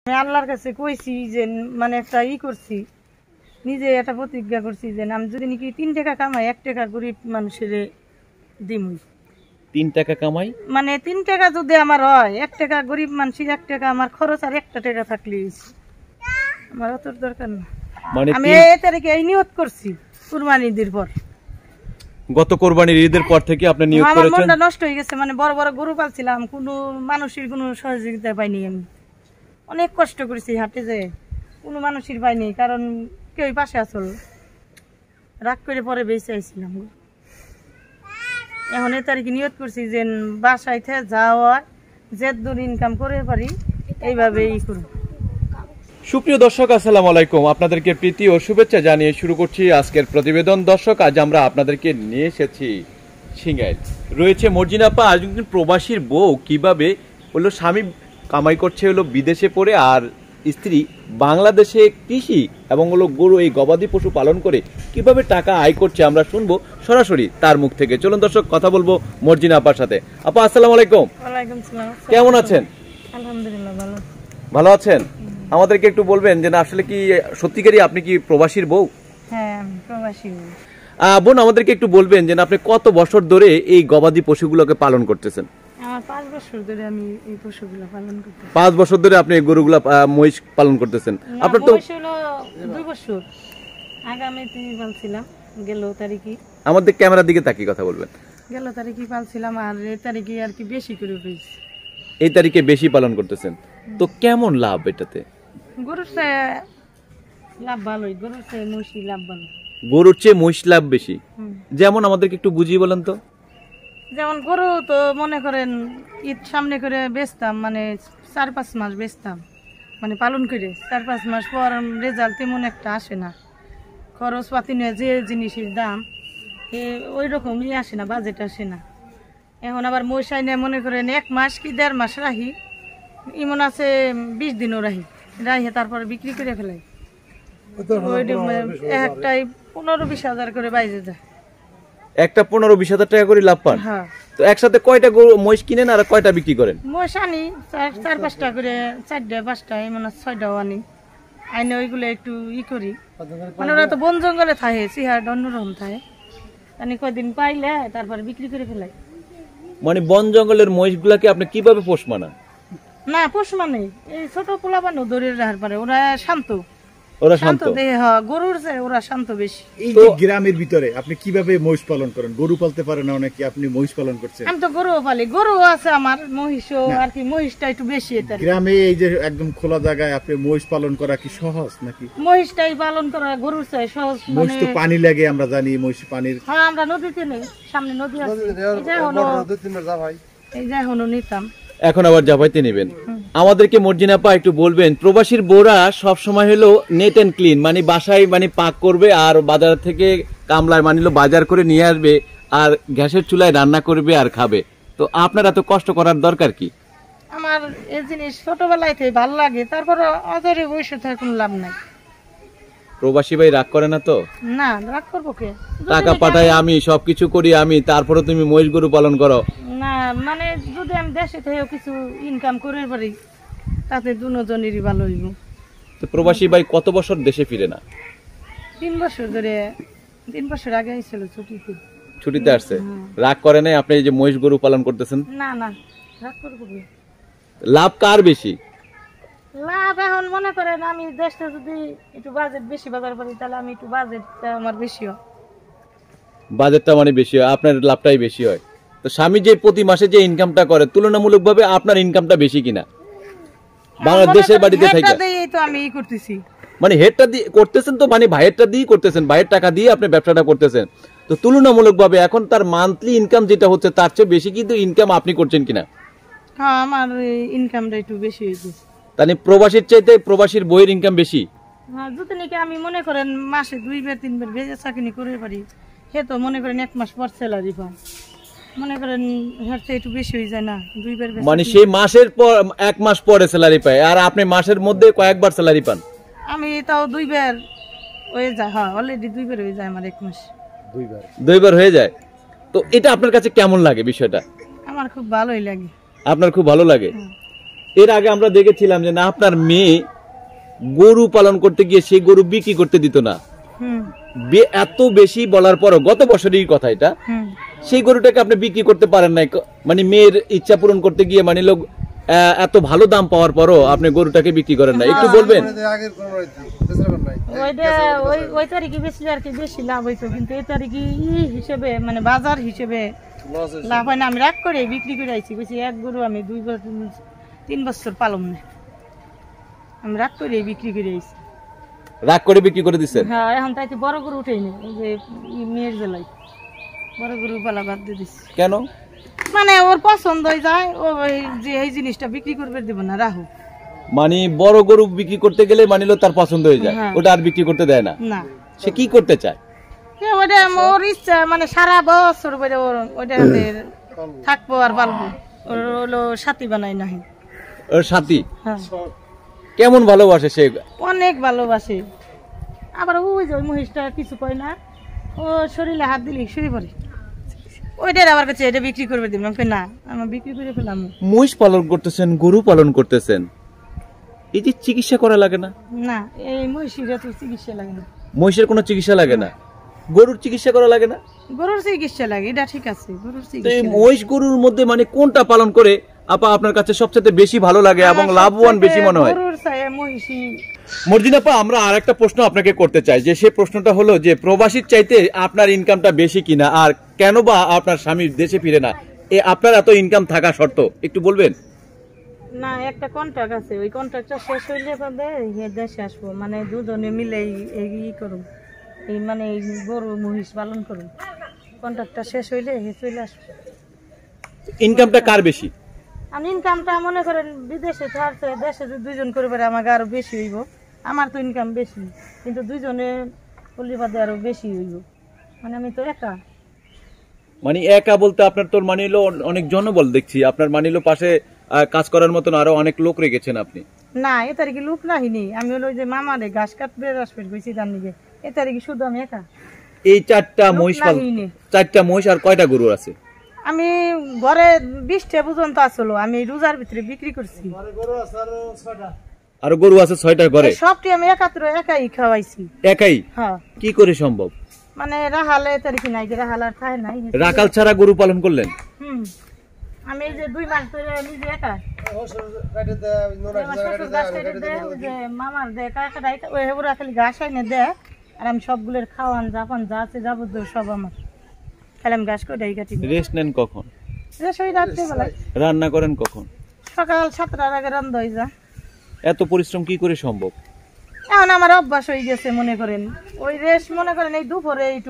আমি আল্লাহর কাছে কইছি যে মানে একটা করছি, নিজে একটা প্রতিজ্ঞা করছি যে আমি যদি নাকি 3 টাকা কামাই 1 টাকা গরিব মানুষের দিম। 3 টাকা কামাই মানে 3 টাকা যদি আমার হয়, 1 টাকা গরিব মানুষের 1 টাকা আমার খরচ, আর 1 টাকা থাকলে আমার অত দরকার না। মানে আমি এই তারিখে এই নিয়ত করছি কুরবানির ঈদের পর। গত কুরবানির ঈদের পর থেকে আপনি নিয়ত করেছেন? আমার মনটা নষ্ট হয়ে গেছে, মানে বড় বড় গরু পালছিলাম, কোনো মানুষের কোনো সহযোগিতা পাইনি। আমি অনেক কষ্ট করেছি হাটে, যে কোনো মানুষের পাইনি, কারণ কেউ পাশে আসল, রাগ করে পরে বেঁচে আইছিলাম। এখন এই তারিখে নিয়ত করছি যে বাসায় থেকে যাওয়া যে দূর ইনকাম করে পারি এইভাবেই করব। সুপ্রিয় দর্শক, আসসালামু আলাইকুম। আপনাদেরকে প্রীতি ও শুভেচ্ছা জানিয়ে শুরু করছি আজকের প্রতিবেদন। দর্শক, আজ আমরা আপনাদেরকে নিয়ে এসেছি সিঙ্গাইল। রয়েছে মর্জিনাপা, আজ একজন প্রবাসীর বউ কিভাবে হলো স্বামী কামাই করছে হলো বিদেশে পড়ে, আর স্ত্রী বাংলাদেশে কৃষি এবং হলো গরু এই গবাদি পশু পালন করে কিভাবে টাকা আয় করছে আমরা শুনবো সরাসরি তার মুখ থেকে। চলুন দর্শক, কথা বলবো মর্জিনাপার সাথে। আপা, আসসালামু আলাইকুম। ওয়ালাইকুম আসসালাম। কেমন আছেন? আলহামদুলিল্লাহ ভালো। ভালো আছেন? আমাদেরকে একটু বলবেন যে না আসলে কি সত্যিকারই আপনি কি প্রবাসীর বউ? হ্যাঁ, আমি প্রবাসী বউ। বোন, আমাদেরকে একটু বলবেন যে আপনি কত বছর ধরে এই গবাদি পশুগুলোকে পালন করতেছেন? আমার 5 বছর ধরে আমি এই পশুগুলো পালন করতেছি। 5 বছর ধরে আপনি গরুগুলা মহিষ পালন করতেছেন? আপনার তো হলো 2 বছর আগে আমি পালছিলাম, গেল তারিখে। আমাদের ক্যামেরার দিকে তাকিয়ে কথা বলবেন। গেল তারিখে পালছিলাম, আর এই তারিখে আর কি বেশি করে পেয়েছি। এই তারিখে বেশি পালন করতেছেন, তো কেমন লাভ এটাতে? গরুর চেয়ে লাভ ভালোই, গরুর চেয়ে মহিষী লাভ ভালো। গরুর চেয়ে মহিষ লাভ বেশি? যেমন আমাদেরকে একটু বুঝিয়ে বলেন তো। যেমন গরু তো মনে করেন ঈদ সামনে করে বেচতাম, মানে 4-5 মাস বেচতাম, মানে পালন করে 4-5 মাস পর রেজাল্ট তেমন একটা আসে না, খরচ পাতি নিয়ে যে জিনিসের দাম ওই রকমই আসে না, বাজেট আসে না। এখন আবার মহিষাই নিয়ে মনে করেন 1 মাস কি 1.5 মাস রাখি, এমন আছে 20 দিনও রাখি, তারপরে বিক্রি করে ফেলাই। একটাই 15-20 হাজার করে বাইরে যায়। একটা 15-20 হাজার টাকা করে লাভ পান? হ্যাঁ। তো একসাথে কয়টা গরু মহিষ কিনেন আর কয়টা বিক্রি করেন? মহিষ আনি 4-5টা করে, 4টা-5টা, এমন 6টাও আনি। আইনে ওইগুলো একটু করি, মানে ওরা তো বন জঙ্গলে থাকে, চেহারাটা অন্যরকম থাকে, মানে কয়দিন পাইলে তারপরে বিক্রি করে ফেলাই। মানে বন জঙ্গলের মহিষগুলাকে আপনি কিভাবে পোষ মানান? না, পোষ মানে এই ছোট পোলাপানও দৌড়ে রাখার পারে, ওরা শান্ত। ওরা শান্ত দেহ, গরুর চেয়ে ওরা শান্ত বেশি। এই যে গ্রামের ভিতরে আপনি কিভাবে মহিষ পালন করেন? গরু পালতে পারেন না অনেকে, আপনি মহিষ পালন করছেন। আমি তো গরুও পালি, গরু আছে আমার, মহিষও, আর কি মহিষটা একটু বেশি। গ্রামে এই যে একদম খোলা জায়গায় আপনি মহিষ পালন করা কি সহজ নাকি? মহিষটাই পালন করা গরুর চেয়ে সহজ। মহিষ তো পানি লাগে, আমরা জানি মহিষ পানির। হ্যাঁ, আমরা নদীতে নেই, সামনে নদী আছে, এই যে এখনো নিতাম, এখন আবার জাপাইতে নেবেন। আমাদেরকে মর্জিনাপা একটু বলবেন, প্রবাসীর বোরা সব সময় হলো নেট এন্ড ক্লিন, মানে বাসায় মানে পাক করবে আর বাজার থেকে কামলায় মানিলো বাজার করে নিয়ে আসবে আর গ্যাসের চুলায় রান্না করবে আর খাবে, তো আপনারা তো কষ্ট করার দরকার কি? আমার এই জিনিস ছোটবেলায় থেকে ভালো লাগে, তারপর অজরে বসে থাকার কোনো লাভ নাই। প্রবাসী ভাই রাগ করে না তো? না, রাগ করবো কে? টাকা পাঠাই আমি, সবকিছু করি আমি, তারপরে তুমি মহিষ গরু পালন করো না। মানে যদি আমি দেশে থেকে কিছু ইনকাম করে পারি তাতে দুজনেরই ভালো হইব। তো প্রবাসী ভাই কত বছর দেশে ফিরে না? 3 বছর ধরে, 3 বছর আগে আইছিল ছুটিতে আসছে। রাগ করে নাই আপনি এই যে মহিষ গরু পালন করতেছেন? না না, রাগ করবো কে? লাভ কার বেশি? লাভ এখন মনে করেন আমি দেশটা যদি একটু বাজেট বেশি বাজার পারি, তাহলে আমি একটু বাজেটটা আমার বেশি হয়। বাজেটটা মানে বেশি হয়, আপনার লাভটাই বেশি হয়। তো স্বামী যে প্রতি মাসে যে ইনকামটা করে তুলনামূলকভাবে আপনার ইনকামটা বেশি কিনা? বাংলাদেশের বাড়িতে থেকে তো আমি করতেছি, মানে হেডটা দিয়ে করতেছেন, তো মানে ভাইয়েরটা দিয়ে করতেছেন, ভাইয়ের টাকা দিয়ে আপনি ব্যবসাটা করতেছেন, তো তুলনামূলকভাবে এখন তার মান্থলি ইনকাম যেটা হচ্ছে তার চেয়ে বেশি কিন্তু ইনকাম আপনি করছেন কিনা? হ্যাঁ, আমার ইনকামটা একটু বেশি হয়েছে। তাহলে প্রবাসীর চাইতে প্রবাসীর বইয়ের ইনকাম বেশি? হ্যাঁ, যদি নাকি আমি মনে করেন মাসে 2-3 ভেজে চাকরি করে পারি, সে তো মনে করেন 1 মাস পর স্যালারি পায়, মনে করেন একটু বেশি হয়ে যায় না? 2 বার, মানে সেই মাসের পর 1 মাস পরে স্যালারি পায়, আর আপনি মাসের মধ্যে কয়েকবার স্যালারি পান? আমি তাও 2 বার হয়ে যায়। হ্যাঁ, অলরেডি 2 বার হয়ে যায় আমার 1 মাস। 2 বার হয়ে যায়। তো এটা আপনার কাছে কেমন লাগে বিষয়টা? আমার খুব ভালোই লাগে। আপনার খুব ভালো লাগে? এর আগে আমরা দেখেছিলাম যে না আপনার মেয়ে গরু পালন করতে গিয়ে সেই গরু বিক্রি করতে দিত না, এত বেশি বলার পরও গত বছরের কথা এটা, সেই গরুটাকে আপনি বিক্রি করতে পারেন নাই, মানে মেয়ের ইচ্ছা পূরণ করতে গিয়ে মানে লোক এত ভালো দাম পাওয়ার পরও আপনি গরুটাকে বিক্রি করেন না, একটু বলবেন? ওই তারিখে বেশি আর কি বেশি লাভ হইতো, কিন্তু এই তারিখে হিসেবে মানে বাজার হিসেবে লাভ হয় না। আমি রাগ করে বিক্রি করে আইছি, বলছি এক গরু আমি 3 বছর পালম না, আমি রাগ করে বিক্রি করে আইছি। রাগ করে বিক্রি করে দিচ্ছেন? হ্যাঁ, এখন তাইতে বড় গরু উঠেই নেই, ওই যে মেয়ের জেলায় বড় গরু পালা বাদ দিয়ে দিচ্ছি। কেন? মানে ওর পছন্দ হয়ে যায়, ও যে এই জিনিসটা বিক্রি করবে দেব না, রাহু। মানে বড় গরু বিক্রি করতে গেলে মানিলো তার পছন্দ হয়ে যায়, ওটা আর বিক্রি করতে দেয় না। না, সে কি করতে চায়? ওটা ওর ইচ্ছা, মানে সারা বছর ওইটা থাকবো আর পালবো। ওর হলো সাথী বানাই নাহি। ওর সাথী? হ্যাঁ। কেমন ভালোবাসে সে? অনেক ভালোবাসে। আবার ওই যে ওই মহিষটা কিছু কয় না, ও শরীরে হাত দিলে শুয়ে পড়ে, ওইটার আবার কাছে এটা বিক্রি করবে দিলাম, না আমার বিক্রি করে ফেলাম। মহিষ পালন করতেছেন, গরু পালন করতেছেন, এই যে চিকিৎসা করা লাগে না? না, এই মহিষের তো চিকিৎসা লাগে না। মহিষের কোনো চিকিৎসা লাগে না? গরুর চিকিৎসা করা লাগে না? গরুর চিকিৎসা লাগে, এটা ঠিক আছে, গরুর চিকিৎসা। এই মহিষ গরুর মধ্যে মানে কোনটা পালন করে আপা আপনার কাছে সবচেয়ে বেশি ভালো লাগে এবং লাভবান বেশি মনে হয়? গরুর চাই মহিষী। মর্জিনা আপা, আমরা আরেকটা প্রশ্ন আপনাকে করতে চাই, যে সেই প্রশ্নটা হলো যে প্রবাসীর চাইতে আপনার ইনকামটা বেশি কিনা, আর কেন বা আপনার স্বামী দেশে ফিরে না, আপনার এত ইনকাম থাকা সত্ত্বেও একটু বলবেন? না, একটা কন্ট্রাক্ট আছে, ওই কন্ট্রাক্টটা শেষ হইলে দেশে আসবো, মানে দুজনে মিলে এই করুন, এই মানে গরু মহিষ পালন করুন, কন্ট্রাক্টটা শেষ হইলে চলে আসবো। ইনকামটা কার বেশি? আমি ইনকামটা মনে করেন বিদেশে থাকতে দেশে যদি দুইজন করে পারে আমাকে আরো বেশি হইব। আমার তো ইনকাম বেশি, কিন্তু দুইজনে পল্লিবাদে আরো বেশি হইব, মানে আমি তো একা। মানে একা বলতে আপনার তোর মানিলো অনেক জনবল দেখছি, আপনার মানিলো পাশে কাজ করার মতন আরো অনেক লোক রেখেছেন আপনি? না, এ তারিখে লোক নাহিনি, আমি হলো যে মামারে ঘাস কাটবে আসবে গেছি তার নিকে, এ তারিখে শুধু আমি একা। এই 4টা মহিষ, 4টা মহিষ আর কয়টা গরু আছে? আমি ঘরে 20টা পর্যন্ত আসলো, আমি রোজার ভিতরে বিক্রি করছি। আর গরু আছে 6টা ঘরে? সবটি আমি একাই খাওয়াইছি। একাই? হ্যাঁ। কি করে সম্ভব? মানে রাহালে তারিখে নাই, রাহাল আর খায় নাই, রাখাল ছাড়া গরু পালন করলেন? আমি এই যে 2 মাস ধরে নিজে একা মামার দেয় কাকাটাই ওই ওরা খালি ঘাস আইনে দেয়, আর আমি সবগুলোর খাওয়ান জাপান যা আছে যাবতীয় সব আমার, খালি আমি ঘাস করে কাটি। রেস্ট নেন কখন? রেস্ট ওই রাত্রেবেলায়। রান্না করেন কখন? সকাল 7টার আগে রান্না হয়ে যায়। এত পরিশ্রম কি করে সম্ভব? এখন আমার অভ্যাস হয়ে গেছে, মনে করেন ওই রেস্ট মনে করেন এই দুপুরে একটু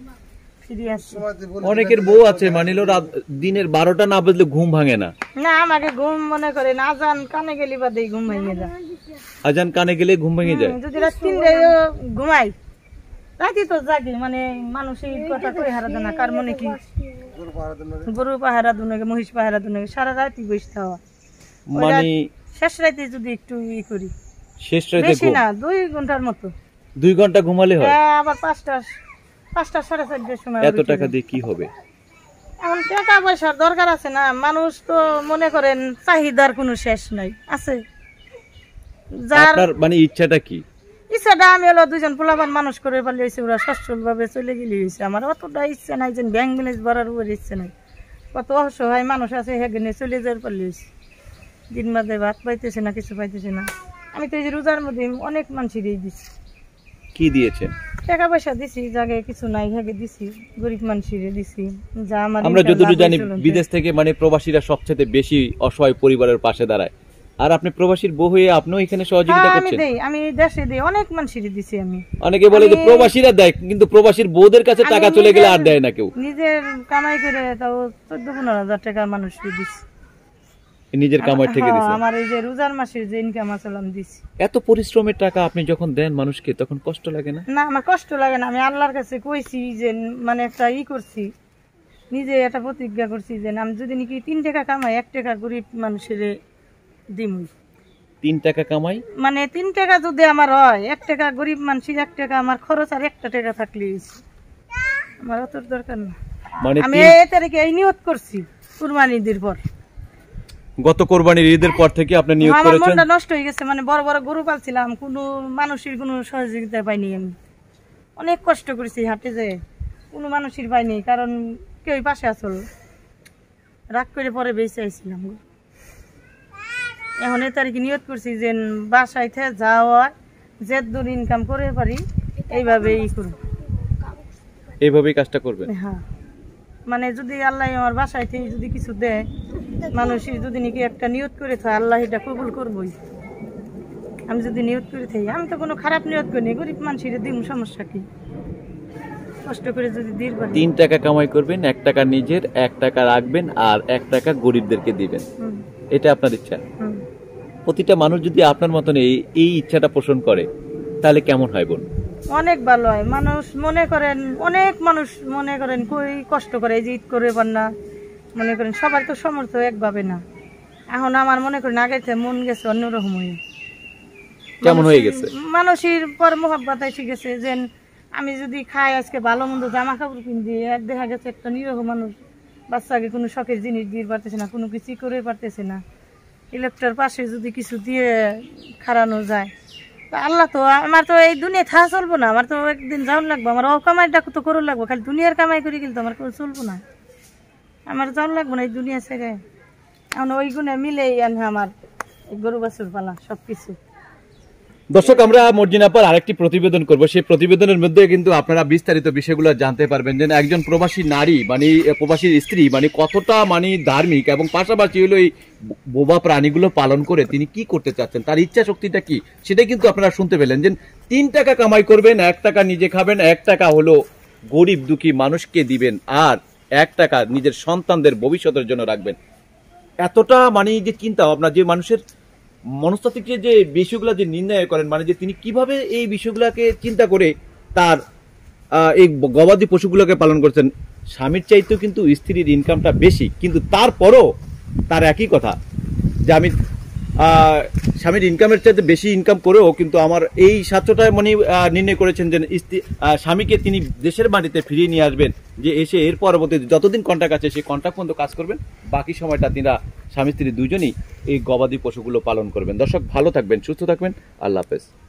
অনেকের বউ আছে মানিলো দিনের 12টা না বাজলে ঘুম ভাঙে না। না, আমাকে ঘুম মনে করেন আজান কানে গেলে বাদে ঘুম ভেঙে যায়। আজান কানে গেলে ঘুম ভেঙে যায়? যদি রাত 3টায় ঘুমাই, রাতি তো জাগি, মানে মানুষের কথা কই হারা দেয় না, কার মনে কি গরু পাহারা দুনে মহিষ পাহারা দুনে সারা রাতি বসে থাকা, মানে শেষ রাতে যদি একটু করি, শেষ রাতে বেশি না 2 ঘন্টার মতো। 2 ঘন্টা ঘুমালে হয়? আবার 5টা 5:30 সময়। এত টাকা দিয়ে কি হবে? এখন টাকা পয়সার দরকার আছে না, মানুষ তো মনে করেন চাহিদার কোনো শেষ নাই, আছে আপনার মানে ইচ্ছাটা কি? ইচ্ছাটা আমি হলো 2জন পোলাপান মানুষ করে পারলে হয়েছে, ওরা সচ্ছল ভাবে চলে গেলে হয়েছে। আমার অতটা ইচ্ছা নাই যে ব্যাংক ব্যালেন্স ভরার উপর ইচ্ছা নাই, কত অসহায় মানুষ আছে হেগেনে চলে যাওয়ার পারলে হয়েছে, দিন বাদে ভাত পাইতেছে না, কিছু পাইতেছে না। আমি তো এই যে রোজার মধ্যে অনেক মানুষেরই দিচ্ছি। কি দিয়েছেন? টাকা পয়সা দিছি, জায়গায় কিছু নাই হেগে দিছি, গরিব মানুষের দিছি। যা আমার আমরা যতটুকু জানি বিদেশ থেকে মানে প্রবাসীরা সবচেয়ে বেশি অসহায় পরিবারের পাশে দাঁড়ায়, আর আপনি প্রবাসীর বউ হয়ে আপনিও এখানে সহযোগিতা করছেন। আমি দেশে দিই, অনেক মানুষের দিছি আমি। অনেকে বলে যে প্রবাসীরা দেয়, কিন্তু প্রবাসীর বউদের কাছে টাকা চলে গেলে আর দেয় না কেউ। নিজের কামাই করে তাও 14-15 টাকা মানুষকে দিছি, নিজের কামাই থেকে দিছি। আমার এই যে রোজার মাসের যে ইনকাম আছে আমি দিছি। এত পরিশ্রমের টাকা আপনি যখন দেন মানুষকে, তখন কষ্ট লাগে না? না, আমার কষ্ট লাগে না। আমি আল্লাহর কাছে কইছি যে মানে একটা করছি, নিজে একটা প্রতিজ্ঞা করছি যে আমি যদি নাকি 3 টাকা কামাই 1 টাকা গরিব মানুষের দিমু। 3 টাকা কামাই মানে 3 টাকা যদি আমার হয়, 1 টাকা গরিব মানুষের 1 টাকা আমার খরচ, আর 1 টাকা থাকলেই আমার অত দরকার না। মানে আমি এই তারিখে এই নিয়ত করছি কুরবানি ঈদের পর। গত কোরবানির ঈদের পর থেকে আপনি নিয়োগ আমার করেছেন? মনটা নষ্ট হয়ে গেছে, মানে বড় বড় গরু পালছিলাম, কোনো মানুষের কোনো সহযোগিতা পাইনি আমি। অনেক কষ্ট করেছি হাটে, যে কোনো মানুষের পাইনি, কারণ কেউ পাশে আসল, রাগ করে পরে বেঁচে আইছিলাম। এখন এই তারিখে নিয়ত করছি যে বাসায় থেকে যাওয়া যে দূর ইনকাম করে পারি এইভাবেই করব, এইভাবেই কাজটা করবেন। হ্যাঁ, মানে যদি আল্লাহ আমার বাসায় থেকে যদি কিছু দেয়, মানুষের যদি নাকি একটা নিয়ত করে থাকে, আল্লাহ এটা কবুল করবই। আমি যদি নিয়ত করে থাকি, আমি তো কোনো খারাপ নিয়ত করিনি, গরিব মানুষের দিন সমস্যা কি, কষ্ট করে যদি দিন পারি। 3 টাকা কামাই করবেন, 1 টাকা নিজের, 1 টাকা রাখবেন, আর 1 টাকা গরিবদেরকে দিবেন, এটা আপনার ইচ্ছা। প্রতিটা মানুষ যদি আপনার মতন এই ইচ্ছাটা পোষণ করে তাহলে কেমন হয় বোন? অনেক ভালো হয়। মানুষ মনে করেন, অনেক মানুষ মনে করেন কই কষ্ট করে, এই যে ঈদ করে পার না, মনে করেন সবার তো সমর্থ একভাবে না। এখন আমার মনে করেন আগে থেকে মন গেছে অন্যরকম হয়ে। কেমন হয়ে গেছে? মানুষের পর মোহাব্বত এসে গেছে, যে আমি যদি খাই আজকে ভালো মন্দ জামা কাপড় কিনছি, দেখা গেছে একটা নিরীহ মানুষ বাচ্চাকে কোনো শখের জিনিস দিয়ে পারতেছে না, কোনো কিছু করে পারতেছে না, ইলেকট্রার পাশে যদি কিছু দিয়ে খাড়ানো যায়, তা আল্লাহ তো আমার তো এই দুনিয়া থাকা চলবো না, আমার তো একদিন যাওয়ার লাগবো, আমার ও কামাইটা তো করো লাগবো, খালি দুনিয়ার কামাই করে গেলে তো আমার কোনো চলবো না, আমার যাওয়ার লাগবো না এই দুনিয়া ছেড়ে। এখন ওই গুণে মিলেই আনে আমার এই গরু বাছুর পালা সবকিছু। দর্শক, আমরা মর্জিনাপার আরেকটি প্রতিবেদন করব, সেই প্রতিবেদনের মধ্যে কিন্তু আপনারা বিস্তারিত বিষয়গুলো জানতে পারবেন, যে একজন প্রবাসী নারী মানে প্রবাসীর স্ত্রী মানে কতটা মানে ধার্মিক, এবং পাশাপাশি হলো এই বোবা প্রাণীগুলো পালন করে তিনি কি করতে চাচ্ছেন, তার ইচ্ছা শক্তিটা কি, সেটাই কিন্তু আপনারা শুনতে পেলেন। যে 3 টাকা কামাই করবেন, 1 টাকা নিজে খাবেন, 1 টাকা হলো গরিব দুঃখী মানুষকে দিবেন, আর 1 টাকা নিজের সন্তানদের ভবিষ্যতের জন্য রাখবেন। এতটা মানে যে চিন্তা ভাবনা, যে মানুষের মনস্তাত্ত্বিক যে বিষয়গুলো যে নির্ণয় করেন, মানে যে তিনি কিভাবে এই বিষয়গুলোকে চিন্তা করে তার এই গবাদি পশুগুলোকে পালন করছেন। স্বামীর চাইতেও কিন্তু স্ত্রীর ইনকামটা বেশি, কিন্তু তারপরও তার একই কথা যে আমি স্বামীর ইনকামের চাইতে বেশি ইনকাম করেও কিন্তু আমার এই স্বার্থটা মানে নির্ণয় করেছেন যে স্বামীকে তিনি দেশের বাড়িতে ফিরিয়ে নিয়ে আসবেন, যে এসে এর পরবর্তীতে যতদিন কন্ট্রাক্ট আছে সেই কন্ট্রাক্ট পর্যন্ত কাজ করবেন, বাকি সময়টা তিনারা স্বামী স্ত্রী দুজনেই এই গবাদি পশুগুলো পালন করবেন। দর্শক, ভালো থাকবেন, সুস্থ থাকবেন, আল্লাহ হাফেজ।